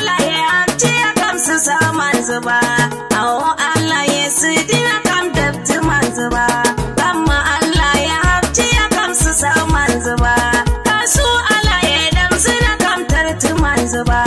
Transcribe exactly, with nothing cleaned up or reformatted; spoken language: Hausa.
Allah ya hafti ya kamsu saman zuba awo Allah ya sidi na kam dabti man zuba kama Allah ya hafti ya kamsu saman zuba kasu Allah ya damsu na kam tarti man zuba